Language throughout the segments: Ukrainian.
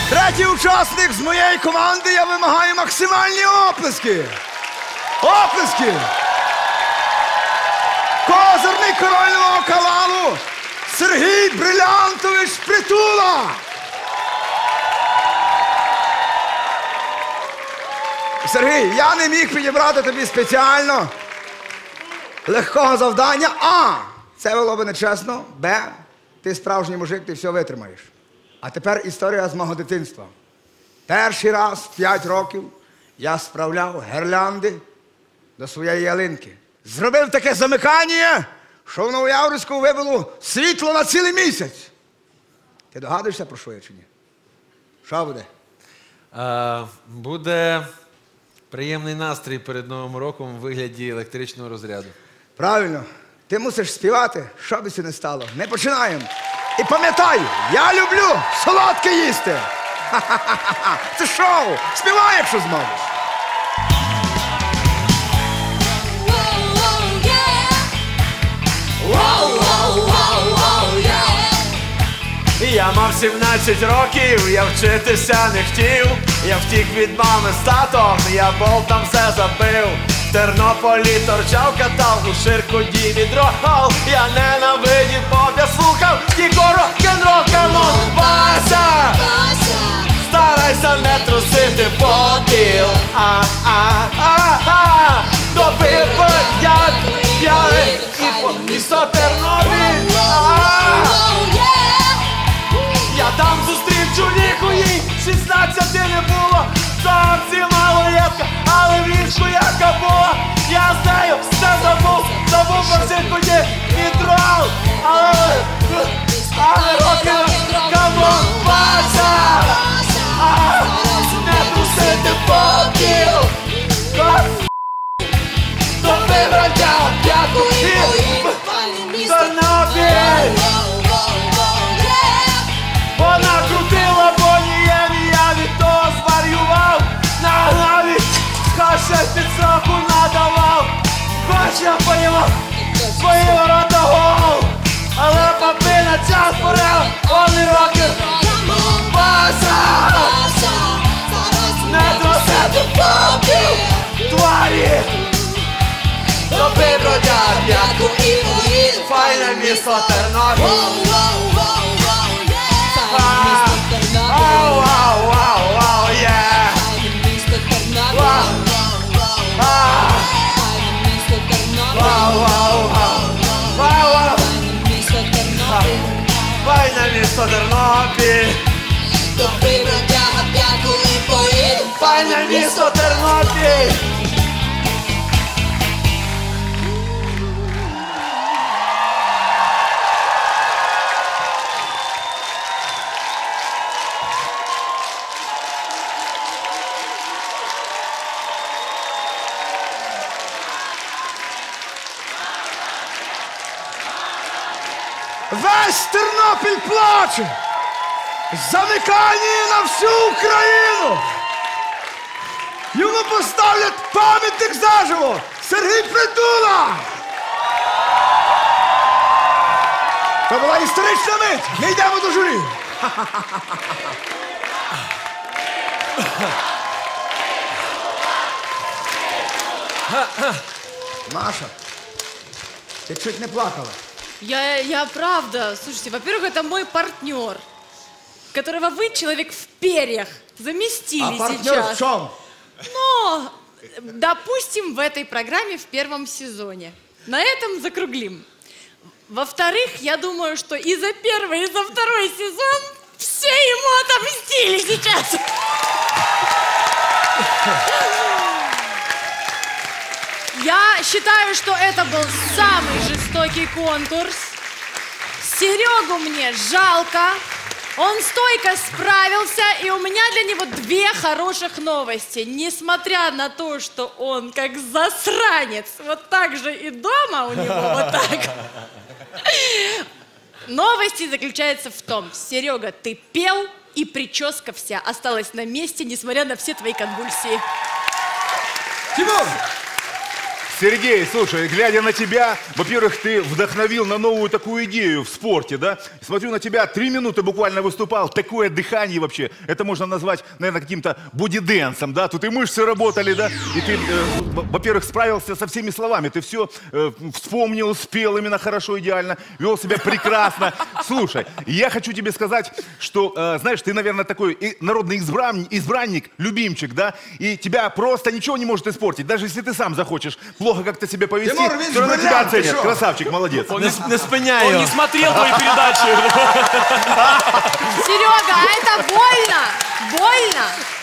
Третій учасник з моєї команди, я вимагаю максимальні оплески. Оплески! Козирний корольного каналу Сергій Брилянтович Притула. Сергій, я не міг підібрати тобі спеціально легкого завдання. А, це було б нечесно. Б, ти справжній мужик, ти все витримаєш. А тепер історія з мого дитинства. Перший раз в 5 років я справляв гірлянди до своєї ялинки. Зробив таке замикання, що в Новояворівську вибило світло на цілий місяць. Ти догадуєшся, про що я чи ні? Що буде? Буде приємний настрій перед Новим роком у вигляді електричного розряду. Правильно. Ти мусиш співати, що би це не стало. Ми починаємо. І пам'ятай, я люблю солодке їсти. Ха-ха-ха-ха. Це шоу. Співай, якщо зможеш. Я мав 17 років, я вчитися не хотів. Я втік від мами з татом, я болтом все забив. В Тернополі торчав, катав у ширкоді відрохав. Я ненавидів поп, я слухав Єгора Кенро, камон, Вася! Старайся не трусити попіл. Допив я п'яний і по місто Тернопіль. Я там зустрів чоловіку, їй 16 не було. Зовсім малолетка, але в ліжку яка була. Я з нею все забув про ширкоді відрохав. Але рок-н-рол, камон, Вася! Не трусити попіл. Допив радяг, п'яту і Тернопіль. Вона крутила бонієм, я від того зварював. Навіть каша під сраку надавав. Хоч я поїмав свої ворота гол. Але папина час порел, вони роки. Вася! Не трусити попіл, тварі. Допив бродяг, п'ятку і поїду. Файне місто Тернопіль. Файне місто Тернопіль. Допив бродяга, п'ятку і поїду. Файне місто Тернопіль. Весь Тернопіль плаче! Замикання на всю Україну! Йому поставлять пам'ятник заживо! Сергій Притула! Це була історична мить! Ми йдемо до журі! Маша, ти чуть не плакала. Я правда, слушайте, во-первых, это мой партнер, которого вы, человек в перьях, заместили А партнер сейчас. в чем? Но, допустим, в этой программе в 1 сезоне. На этом закруглим. Во-вторых, я думаю, что и за 1, и за 2 сезон все ему отомстили сейчас. Я считаю, что это был самый жестокий конкурс. Серегу мне жалко. Он стойко справился, и у меня для него 2 хороших новости. Несмотря на то, что он как засранец, вот так же и дома у него вот так. Новости заключаются в том, Серега, ты пел, и прическа вся осталась на месте, несмотря на все твои конвульсии. Тимур! Сергей, слушай, глядя на тебя, во-первых, ты вдохновил на новую такую идею в спорте, да? Смотрю на тебя, 3 минуты буквально выступал, такое дыхание вообще. Это можно назвать, наверное, каким-то бодиденсом, да? Тут и мышцы работали, да? И ты, во-первых, справился со всеми словами. Ты все вспомнил, спел именно хорошо, идеально, вел себя прекрасно. Слушай, я хочу тебе сказать, что, знаешь, ты, наверное, такой народный избранник, любимчик, да? И тебя просто ничего не может испортить. Даже если ты сам захочешь плохо как-то себя повести, Тимур, він все равно ж тебя бриллиант, ти оценят. що? Красавчик, молодец. Не спиняй Он его. не смотрел твои передачи. Серега, а это больно? Больно?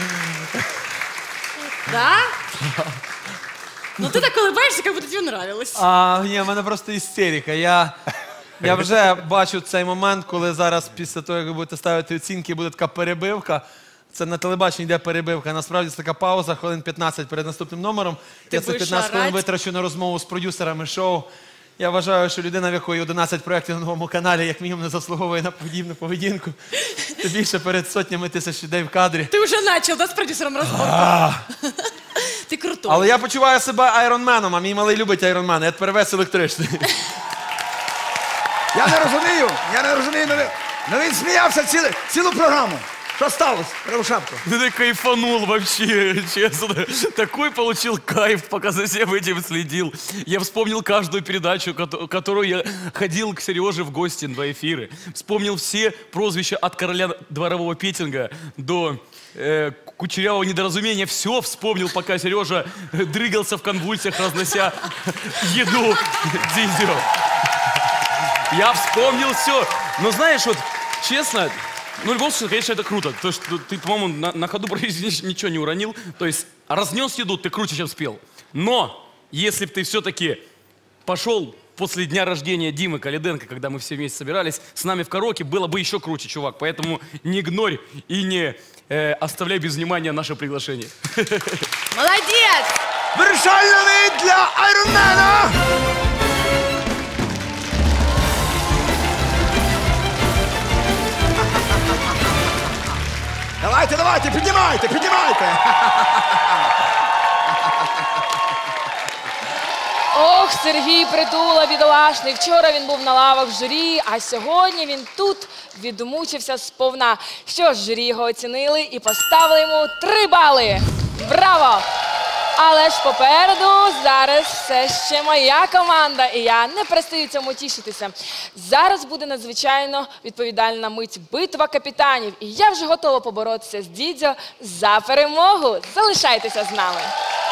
Да? Ну ты так улыбаешься, как будто тебе нравилось. Ні, в мене просто істерика. Я вже бачу цей момент, коли зараз після того, як ви будете ставити оцінки, буде така перебивка. Це на телебаченні йде перебивка. Насправді це така пауза, хвилин 15 перед наступним номером. Ти Я ці будеш 15 хвилин орать? витрачу на розмову з продюсерами шоу. Я вважаю, що людина, в якої 11 проєктів на новому каналі, як мінімум не заслуговує на подібну поведінку. Тим більше перед сотнями тисяч людей в кадрі. Ты уже начал, да, с продюсером разборку? Ты крутой. Але я почуваю себе айронменом, а мій малий любить айронмена. Я тепер весь електричний. Я не розумію, ну він сміявся цілу програму. Що сталося, Ревушапко? Ты кайфанул вообще, честно. Такой получил кайф, пока за всем этим следил. Я вспомнил каждую передачу, которую я ходил к Сереже в гости на эфиры. Вспомнил все прозвища от короля дворового петинга до кучерявого недоразумения. Все вспомнил, пока Сережа дрыгался в конвульсиях, разнося еду Дидю. Я вспомнил все. Но знаешь, вот, честно, ну, в любом случае, конечно, это круто. То, что ты, по-моему, на ходу практически ничего не уронил. То есть разнес еду, ты круче, чем спел. Но, если бы ты все-таки пошел после дня рождения Димы Калиденко, когда мы все вместе собирались, с нами в караоке, было бы еще круче, чувак. Поэтому не игнорь и не оставляй без внимания наше приглашение. Молодец! Вирішальний для Айронмена! Давайте, піднімайте! Ох, Сергій Притула, бідолашний. Вчора він був на лавах в журі, а сьогодні він тут відмучився сповна. Що ж, журі його оцінили і поставили йому 3 бали. Браво! Але ж попереду зараз все ще моя команда, і я не перестаю цьому тішитися. Зараз буде надзвичайно відповідальна мить – битва капітанів. І я вже готова поборотися з Дідзьо за перемогу. Залишайтеся з нами.